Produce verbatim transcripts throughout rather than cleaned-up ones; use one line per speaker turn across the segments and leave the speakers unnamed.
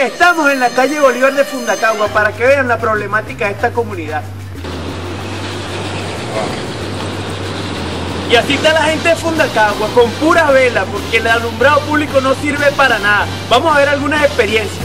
Estamos en la calle Bolívar de Fundacagua para que vean la problemática de esta comunidad. Y así está la gente de Fundacagua, con pura vela, porque el alumbrado público no sirve para nada. Vamos a ver algunas experiencias.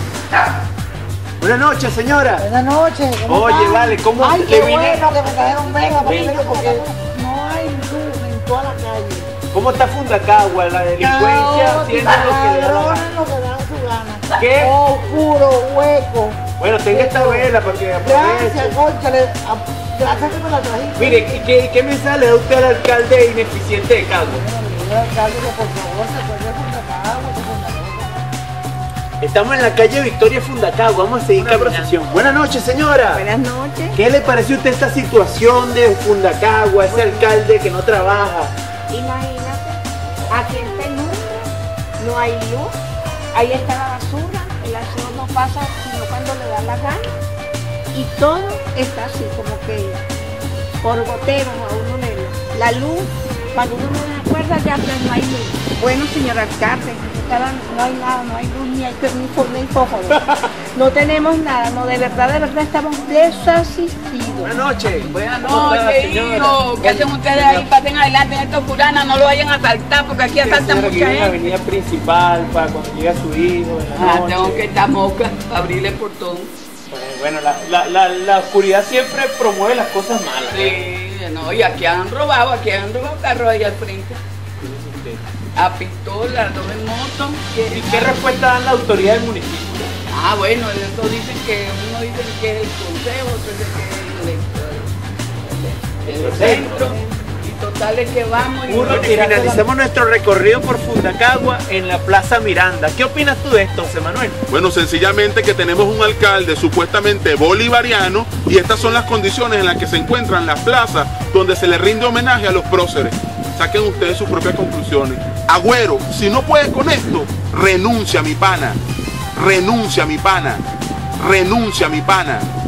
Buenas noches, señora.
Buenas noches.
Oye, están? Vale, ¿cómo
Ay,
le
qué
vine?
bueno que me trajeron vela, porque no hay luz en toda la calle.
¿Cómo está Fundacagua? La delincuencia
No,
tiene lo que le da la
ladrones
gana.
lo que dan su gana.
¿Qué?
Oscuro, hueco.
Bueno, tenga esta vela para que aproveche.
Gracias, cónchale. Gracias que me la trajiste.
Mire, ¿y qué, qué mensaje le da usted al alcalde ineficiente de Cagua?
Bueno, le digo al alcalde que por favor se acuerde de Fundacagua, de Fundacagua.
Estamos en la calle Victoria Fundacagua, vamos a seguir conversación. Buenas noches, señora.
Buenas noches.
¿Qué le pareció a usted esta situación de Fundacagua, ese alcalde que no trabaja?
Imagínate, aquí en penumbra, no hay luz, ahí está la basura, el aseo no pasa sino cuando le da la gana y todo está así como que por goteros a uno le la luz, cuando uno no se acuerda ya pues no hay luz. Bueno, señor alcalde, no hay nada, no hay luz ni hay ni, ni fósforo. No tenemos nada, no, de verdad, de verdad estamos desasistidos.
Buenas noches.
Buenas noches, hijo. ¿Qué hacen ustedes ahí? Pasen adelante en estos furanas, no lo vayan a asaltar porque aquí asaltan mucha
gente. En la
gente.
avenida principal para cuando llega su hijo en la
Ah,
noche.
tengo que estar moca, abrirle el portón.
Bueno, la, la, la, la oscuridad siempre promueve las cosas malas.
Sí, no, y aquí han robado, aquí han robado carros ahí al frente. A pistola, dos en moto.
¿Y qué respuesta dan la autoridad del municipio?
Ah, bueno, eso dicen que uno dice que es el consejo, otro dice que es el, el, el centro. Y total es que vamos y,
Uno, y finalizamos nuestro recorrido por Fundacagua en la Plaza Miranda. ¿Qué opinas tú de esto, José Manuel?
Bueno, sencillamente que tenemos un alcalde supuestamente bolivariano y estas son las condiciones en las que se encuentran las plazas donde se le rinde homenaje a los próceres. Saquen ustedes sus propias conclusiones. Agüero, si no puedes con esto, renuncia mi pana, renuncia mi pana, renuncia mi pana.